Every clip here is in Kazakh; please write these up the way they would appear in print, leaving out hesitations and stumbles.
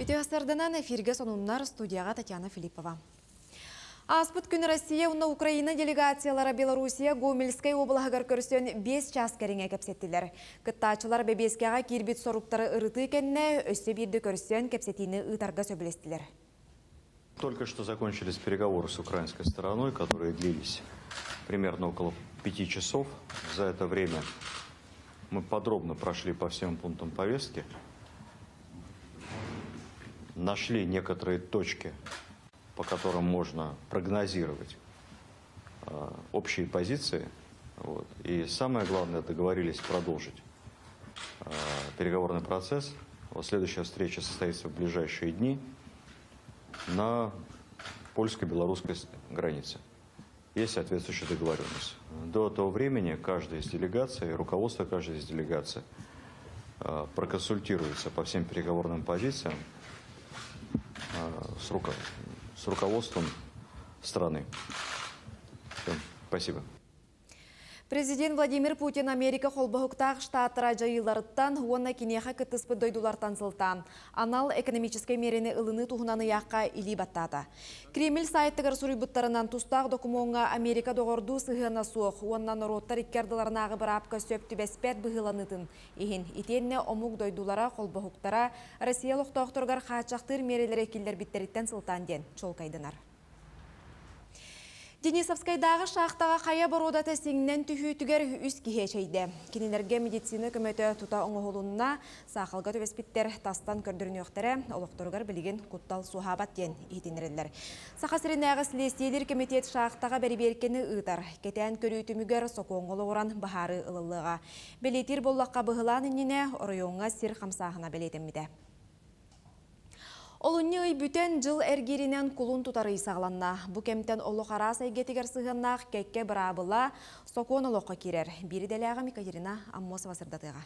Ити асырдынан эфирге сонуннар студияға Татьяна Филиппова. Аспыт күн Россия, уна Украина делегациялары Белоруссия Гомельскай облағығар көрсен 5 час кәріңе кәпсеттілер. Кыттачылар бәбескеға кирбит соруптары ұрыты кәнне өссе бірді көрсен кәпсеттіні ұтарға сөбілестілер. Только что закончились переговоры с украинской стороной, которые длились примерно около 5 часов. За это время мы подробно прошли по всем пунктам повестки, нашли некоторые точки, по которым можно прогнозировать общие позиции. И самое главное, договорились продолжить переговорный процесс. Следующая встреча состоится в ближайшие дни на польско-белорусской границе. Есть соответствующая договоренность. До того времени каждая из делегаций, руководство каждой из делегаций проконсультируется по всем переговорным позициям с руководством страны. Все. Спасибо. Президент Владимир Путин Америка холбахуктақ штатыра жайыларыттан уонна кинеха кыттыспы дойдулартан сылтан. Анал экономической мерені ылыны туғынаны яққа или баттата. Кремль сайттығыр сурайбыттарынан тустақ докумонға Америка доғырду сығына суық. Уоннан ороттар иккердыларнағы бір апқа сөпті бәспәт бұғыланыдын. Ихин итенне омук дойдулара холбахуктара Россия лоқтоқтырғар қачақтыр мерелері келдер биттеріттен сылтан ден. Чолкайдынар. Денисовскайдағы шақтаға қая борода тәсіңнен түхүйтігер үз кихечейді. Кенелерге медицина көмөті тута оңғолуына сақылға төбеспіттер тастан көрдірін өқтері олықтырғар білген құттал сухабат ден етенерелер. Сақасырынағы слестейлер комитет шақтаға бәрі беркені ұйтар. Кетен көрүйтімігер соқоңғылы оран бағары ылылыға. Белетер боллаққа бұғылан үніне орайонға сир қамсағына белетеммеді. Олуны бүтен жыл әргерінен кулун тұтары сағланна. Бұ кемтен олы қара сайгетігер сығыннақ кәкке бірабыла соқуын олыққа керер. Бері дәліға Екатерина Аммосова сырдатыға.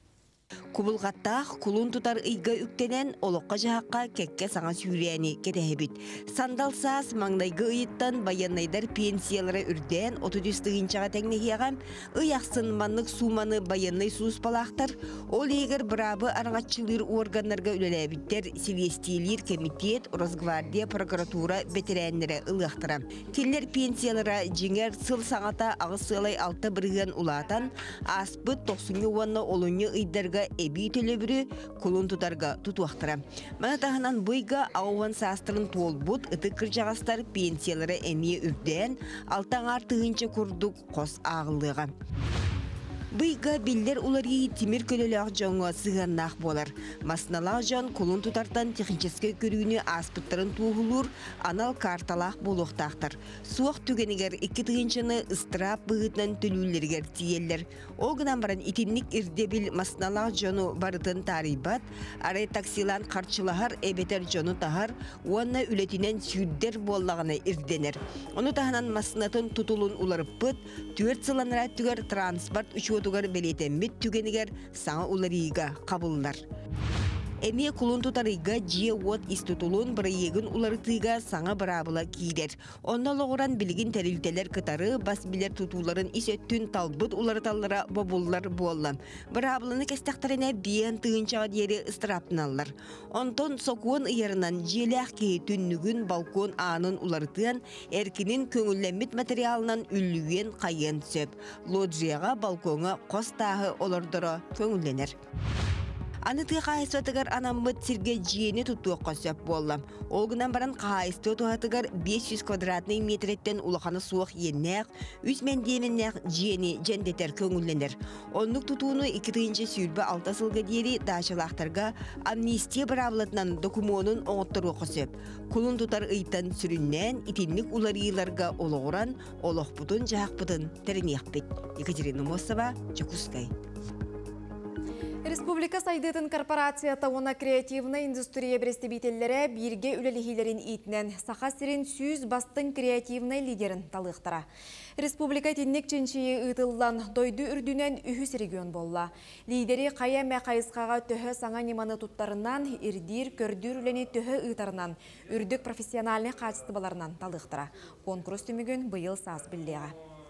Кубулғаттақ кулун тутар ыйга үктенен олыққа жағаққа кәкке саңа сүйрияни кетәхебіт. Сандал саас маңдайғы ыйыттан баянайдар пенсиялары үрден 30-тығынчаға тәңнехияғам ыяқсын манлық суманы баянай суыс балақтар, ол егер бірабы араңатчылыр органларға үлеләбіттер Селестийлер комитет, Росгвардия, прокуратура, бетерәнлері ылықтыра. Келлер пенсиялары жеңер сыл саңата ағыз сылай алты бірген улатан, аспыт 90 уанна олуны ыйдарға эби төлөбүрү кулун тутарга тутуактыра. Мана таханан буйга ауан састырын толбут ытык кыржагастар пенсиялары эмие үрден алтаң артыгынча курдук кос агылыга. Быйга биллер уларги тимир көлөлөк жоңго сыганнак болар. Масналак жон кулун тутартан технический көрүүнү аспыттарын тугулур, анал карталак болуктактар. Суак түгенигер 2 тыгынчаны ыстырап быгытынан төлүүлөргөр тиеллер. Ол гынан баран итинник ирдебил масналак жону барытын тарибат, арай таксилан карчылахар эбетер жону тахар, уанна үлетинен сүйдер боллагына ирденер. Ону таханан маснатын тутулун уларыппыт, 4 сыланара түгер транспорт учетугар белетеммит түгенигер саңа уларыйга кабыллар. Эмие кулун тутарыйга жие от истутулун бырайегін уларытыйга саңа барабыла кейдер. Онна лоғыран білгін тәрілтелер кытары бас билер тутуларын исөттүн талбыт уларыталлара бобуллар боллан. Барабыланы кәстәқтарына бейін тыгынчаға дері ыстырапыналар. Онтон соқуын ыярынан желяқ кей түннігін балкон анын уларытыан әркінің көңілләммит материалынан үллуен қайын сөп. Лоджияға балконға қостағы олардыра көңілленер. Анытый қайыстатығар анаммыт сирге жиені тұттуыққа сөп болам. Олғынан баран қайысты тұғатығар 500 квадратный метреттен улақаны суық еннәқ, үсмен деменнәқ жиені жәндетер көңілленер. Онлық тұтуыны 2-тігінші сүйірбі 6 сылға дері дашылақтарға амнистия барабылатынан докумонын оңыттыруққа сөп. Кулын тұтар ұйттан сүріннен итинлік уларыйларға олығыран, олық бұтын жағақ бұтын тәрінеқ бет. Екатерина Мосова, Чекускай. Республика сайдытын корпорация тауына креативный индустрия брестебителлері бирге үлелихилерин итнен саха сирин сүйіз бастың креативный лидерін талықтыра. Республика теннек ченчейі ұтылдан дойду үрдінен үхіс регион болла. Лидери қая мәқайысқаға төхі саңа неманы туттарынан, ирдир көрдір үлені төхі ұтарынан, үрдік профессиональны қачыстыбаларынан талықтыра. Конкурс түмігін бұйыл саз білдеға.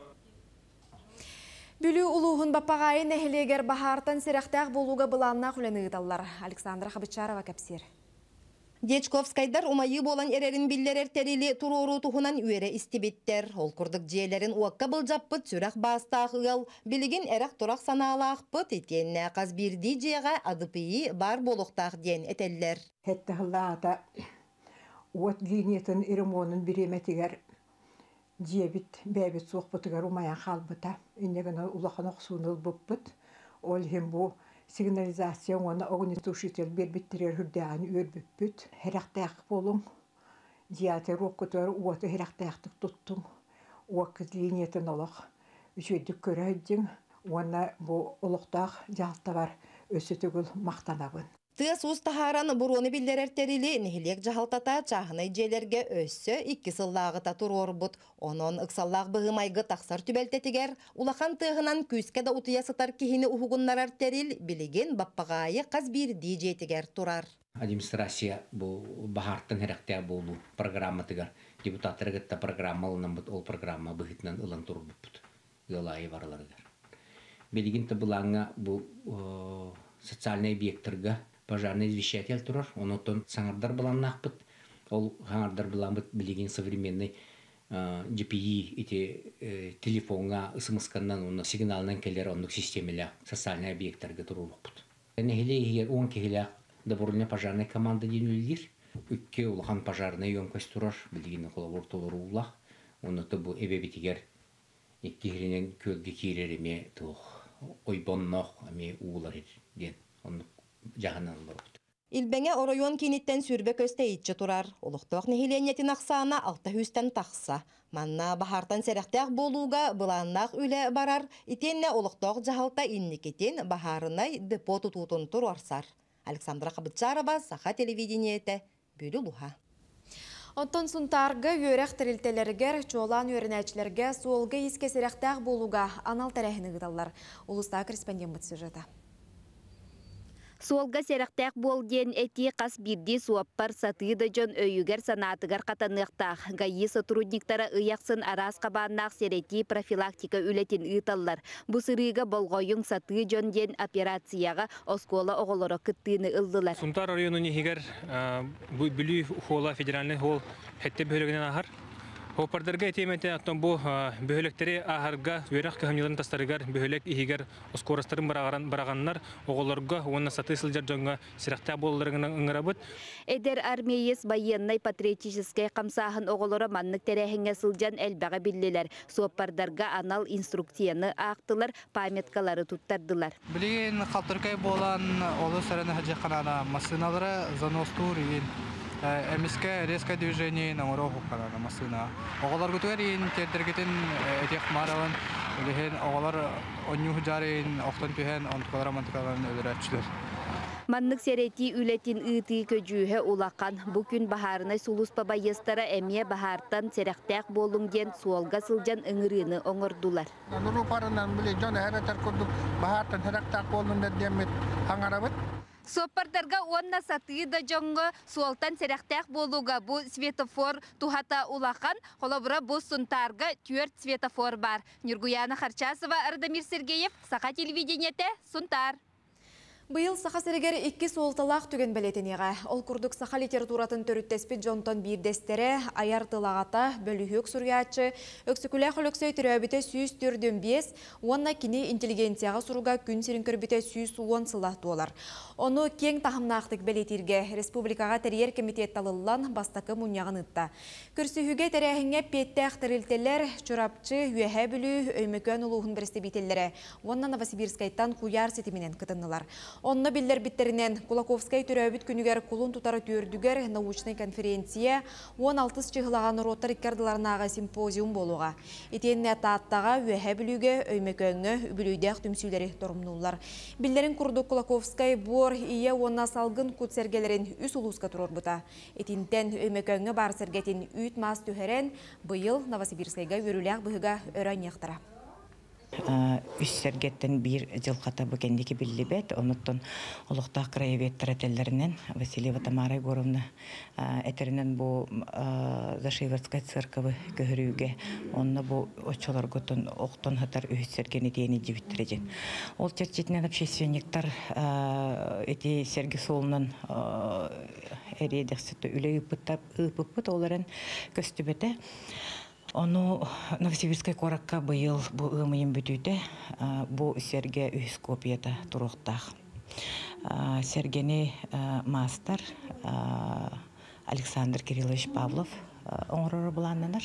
Бүлі улуғын баппағайын әхілегер бахартан серақтақ болуға бұланна құлені ұдалар. Александра Хабычарова кәпсер. Дечковскайдар умайы болан эрерин биллерер терили турору тухунан үере истибиттер. Ол курдук жиелерин уакка былжаппыт сүрах бастаагыл, билигин эрак турак санаалаақпыт етенне қаз бирди жиеға адыпыйы бар болуқтақ ден этеллер. Хетті хыллаата уот линиятын иремонын биреметигер жиебит бәбит суақпытыгар умаян халбыта. Иннегіна улақан оқсуыныл бұппыт. Ол хем бу сигнализация оны огнетушитель бербиттерер хүрдәгән үрбүппүт. Херактак болуң. Диаты роккотор уоты херактактык туттуң. Уакыт линиятын олох. Үчөйдүк көрөйдүң. Уана бу олоқтақ жалта бар өсі түгіл мақтанабын. Тыас устахаран буруны биллерер терили нехилек жахалтата чахынай желерге өссө 2 сыллағыта турорбут. Онон ыксаллақ бұғымайғы тақсар түбелтетігер, улахан тығынан күске да утыясытар кихини ухугуннарар терил билеген баппағайы қаз бір дейжетігер турар. Администрация бұл бахарттан херектия болу программатыгар. Депутаттарыгытта программалынан бұд ол программа бұғытынан ылан турбут. Йолайы барыларыгар. Билеген табылаңа бұл социальный объекттарға пожарный извещатель турар, онотон саңардар баланнақ бұд. Ол саңардар балан бұд білеген современный GPI ити телефонға ысымысқаннан оны сигналынан келер онық системелі социальный объекттарға тұрулық бұд. Нехиле егер 10 кехиле добровольная пожарная команда ден өлдер. Үкке улахан пожарный емкость турар, білген қолабор толыру улақ. Оноты бұл эбебетігер еккерінен көлге керереме тұқ ойбоннақ әме уылар ден. Оны жағынан бұрықты. Илбеңе оройон кенеттен сүрбе көсте итчі турар. Олықтық нехиленетін ақсана 600-тен тақса. Манна бахартан серектәк болуға бұланнақ үлі барар. Итенне олықтық жағалта инникетен бахарынай депо тұтутын тұр орсар. Александра Қабытчарова, Саха телевидениеті, Бөлі Луха. Онтон сунтарғы өрек тірілтелергер, чолан өрінәчілерге суолғы еске серектәк болуға анал тәрәхіні ғыдалар. Улыста корреспондент бұт сюжеті. Суолга серектәк болден әти қас бірді суаппар сатыды жон өйігер санатыгар қатанықтақ. Гайы сотрудниктары ұяқсын арас қабаннақ серети профилактика үлетін ұйталар. Бұ сырыға болғойың саты жон ден операцияға оскола оғылары күттіні ұлдылар. Сунтар районы нехигер бүлі хола федеральный хол хетте бөлігінен ағар. Хопардарға етеметі аттан бұл бөхіліктері ағарға өрек көхімнелерін тастарығар бөхілік ихигер оскорастарын барағаннар оғыларға оны саты сылжар жоңға сирақта болыларыңынан ұңырабыд. Эдер армейес военной патриотической қамсағын оғылары маннық тәрәхіңе сылжан әлбәға білділер. Суаппардарға анал инструкцияны ақтылар, памяткалары туттардылар. Білген қалтыркай болан олы сәрәні хәджі қанана масыналары заностур ең. Эмиске резкое движение на уроху канана машина. Оголар гутуэрин тердергетен этих мараван лehen оголар оннюх жарин оқтан түһен онтугалар мантыкаларын өлөрөчүлөр. Маннык серети үлетин ыты көжүһө улакан бу күн бахарына сулус бабайыстара эмие бахартан серектәк болуң ден суолга сылжан ыңырыны оңордулар. Нуру парынан биле жон хәрәтер курдук бахартан серектәк болуң дедемет хаңарабыт. Соппардарга онна сатыда жоңго суолтан серектәк болуга бу светофор тухата улакан, холобура бу сунтарга 4 светофор бар. Нургуяна Харчасова, Ардамир Сергеев, Саха телевидениете, Сунтар. Быйыл Саха серегер 2 суолталақ түген бәлетенеға. Ол күрдік Саха литературатын төріттеспі Джонтон бирдестері, аяр тылағата, бөліхек сүргәтші, өксікілі қылықсөй түрәбіті сүйіс түрден 5, онна кені интеллигенцияға сұруға күн серін көрбіті сүйіс 10 сылақты олар. Оны кең тахымнақтық бәлетірге Республикаға тәрер комитет талылан бастақы мұнияғын ұтта. Күрсіхіге тәрәхіңе петті ақтырылтелер, чұрапчы, үйәхә білі, өймекөн ұлуғын бірістебетелері. Онна Новосибирскайттан куяр сетімінен кытынылар. Онны биллер биттеринен Кулаковскай түрәбіт күнігер кулун тутары түрдігер научный конференция 16 чығылаған роттар иккардыларынаға симпозиум болуға. Етенне тааттаға үйәхә білуге өймекөңі үбілуйдәқ түмсүйлері торымнулар. Биллерин күрді Кулаковскай бор ие онна салғын күт сәргелерін үс улуска тұрор бұта. Етінтен өймекөңі бар сәргетін үйт мас түхерен бұйыл Новосибирскайға өріләқ бұғыға өрән яқтыра. Үссергеттен bir жылқата бүкендекі білібет, оныттын олықтақ краеветтер әтелерінен Васильева Тамара Егоровна әтерінен бұл Зашивертская церковы көхіріуге, онны бұл очоларғытын оқтын хатар үссергені дейіні жевіттереден. Ол черчетінен общественниктар әте Серги Солынан әрейдіқсетті үлі үппіт оларын көстібеті. Ону Новосибирская коракка быйыл бу ымыйын бүтүтэ бу серге үскопията туруктах. Сергени мастер Александр Кириллович Павлов оңрору буланнанар.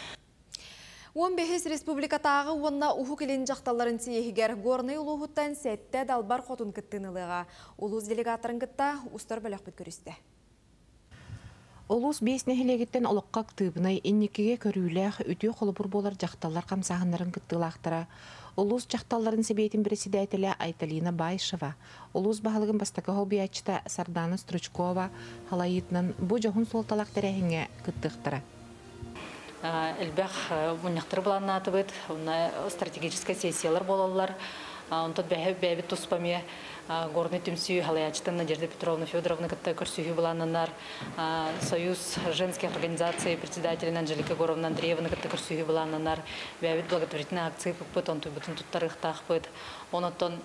15 республикатағы онна уху келен жақталарын сейегер горный улуғыттан сәтті далбар қотын кіттініліға. Улуыз делегаторын кітта ұстар бөліқ біт көрісті. Олус бес нәхилегеттен олыққақ тыбынай энникеге көрүләх үтіе қолыбыр болар жақталар қамсағындарын кіттілақтыра. Олус жақталарын себейтін председателя Айталина Байшева, олус бағалығын бастақы холбиячта Сардана Стручкова халайытынан бұ жоғын солталақ тәрәхіңе кіттіқтіра. Әлбәқ мұнықтыр бұланын атыбыд, стратегическая сессиялар болалар, онтат бәйбіт тұспаме горный түмсүй халаячтан Надежда Петровна Федоровна кітті көрсүйі бұланынар, Союз женских организаций председателин Анжелика Горовна Андреевна кітті көрсүйі бұланынар, бәйбіт благотворительный акция бұт, онты бұтын тұттарықтақ бұт, онытын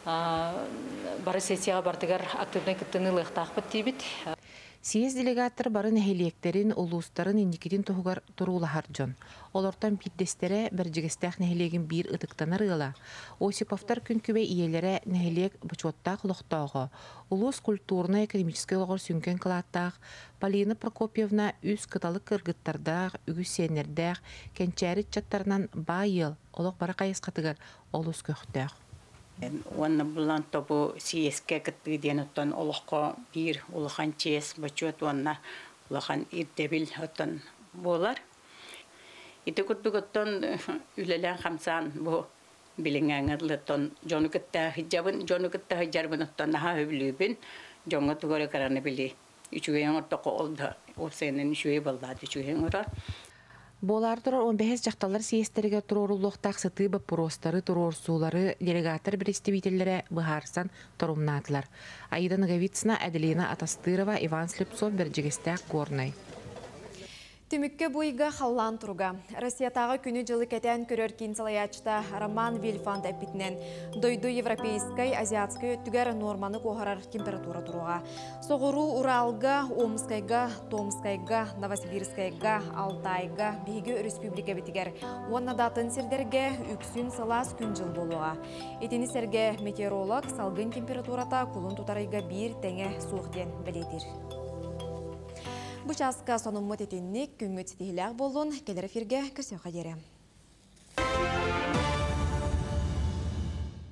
бары сессияға бардығар активный кіттіні лықтақ бұт дейбіт. Сиез делегаттар барын әхелиектерін, олуыстарын индикетін тұғығар тұрулахар жон. Олортан биддестере біржігістәқ нәхелеген бір ұтықтанар ұла. Осиповтар күнкүбе иелері нәхелек бұчуаттақ лұқтағы. Улус культурно-экономический олғыр сүнкен қылаттақ. Полина Прокопьевна үз қыталық кыргыттардақ, үгіз сенердәқ, кәнчәрі чаттарынан байыл, олық бары қайыз қатығар олус көқтәқ. Уанна булан тобу сиеске кыттыден оттан олыққа бир улахан чес бачуат уанна улахан ирдебил оттан болар. Ити күтбік оттан үлелен хамсан бу билингәңірлі оттан жону кытта хиджабын оттан наха өбілүбін жоңға тугары караны били. Үчуген ортақы олда осенен үшуе балдады үчуген орар. Болар тұрар 15 жақталар сиестерге тұрорулуқтақ сыты бапыростары тұрорсулары делегатор представителері бұхарсан тұрымнатылар. Аида Наговицына, Аделина Атастырова, Иван Слепцов, Берджигестәк, Горнай. Түмікке бұйға қаллан тұрға. Россиятағы күні жылы кәтен көрер кинсалаячта Роман Вильфанд әпітінен дойду европейскай, азиатскай өттігер норманы қоғарар температура тұруға. Соғыру Уралға, Омскайға, Томскайға, Новосибирскайға, Алтайға, Бейгі республика бітігер. Онна датын сердерге үксін салас күн жыл болуға. Етені серге метеоролог салғын температурата күлін тұтарайға бір тәңе суықтен білетір. Бұчасқа сонын мұт етеннік күнгіт стихіләк болуын келер эфирге көсі қадері.